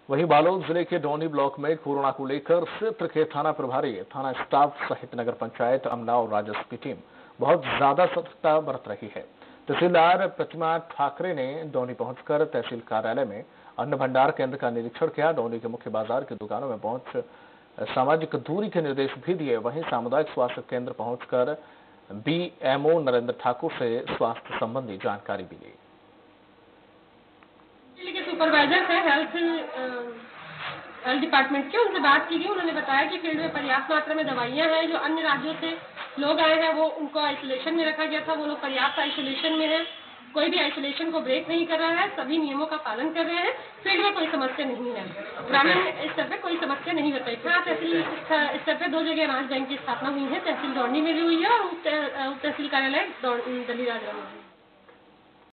वहीं बालोद जिले के डौंडी ब्लॉक में कोरोना को लेकर क्षेत्र के थाना प्रभारी, थाना स्टाफ सहित नगर पंचायत, अमला और राजस्व की टीम बहुत ज्यादा सतर्कता बरत रही है। तहसीलदार प्रतिमा ठाकरे ने डौंडी पहुंचकर तहसील कार्यालय में अन्न भंडार केंद्र का निरीक्षण किया। डौंडी के मुख्य बाजार की दुकानों में पहुंच सामाजिक दूरी के निर्देश भी दिए। वहीं सामुदायिक स्वास्थ्य केंद्र पहुंचकर बीएमओ नरेंद्र ठाकुर से स्वास्थ्य संबंधी जानकारी भी ली। के सुपरवाइजर है हेल्थ डिपार्टमेंट के, उनसे बात की गई। उन्होंने बताया कि फील्ड में पर्याप्त मात्रा में दवाइयां हैं। जो अन्य राज्यों से लोग आए हैं वो उनको आइसोलेशन में रखा गया था, वो लोग पर्याप्त आइसोलेशन में हैं। कोई भी आइसोलेशन को ब्रेक नहीं कर रहा है, सभी नियमों का पालन कर रहे हैं। फील्ड में कोई समस्या नहीं है, ग्रामीण स्तर पर कोई समस्या नहीं बताई। हाँ, तहसील स्तर पर 2 जगह अनाज बैंक की स्थापना हुई है, तहसील डौंडी में भी हुई है और उप तहसील कार्यालय दलीराज में।